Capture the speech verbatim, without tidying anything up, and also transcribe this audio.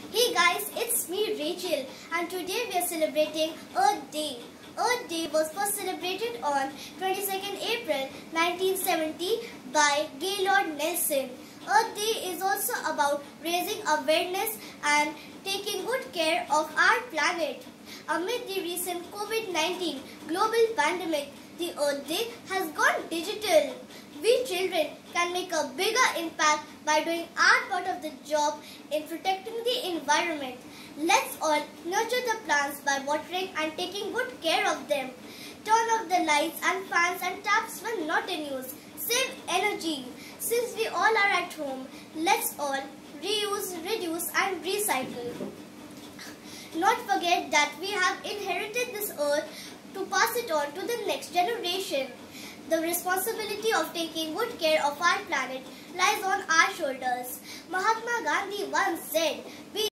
Hey guys, it's me Rachel and today we are celebrating Earth Day. Earth Day was first celebrated on twenty-second April nineteen seventy by Gaylord Nelson. Earth Day is also about raising awareness and taking good care of our planet. Amid the recent COVID nineteen global pandemic, the Earth Day has gone digital. We children can make a bigger impact by doing our part of the job in protecting the environment. Let's all nurture the plants by watering and taking good care of them. Turn off the lights and fans and taps when not in use. Save energy. Since we all are at home, let's all reuse, reduce and recycle. Not forget that we have inherited this earth to pass it on to the next generation. The responsibility of taking good care of our planet lies on our shoulders. Mahatma Gandhi once said, "We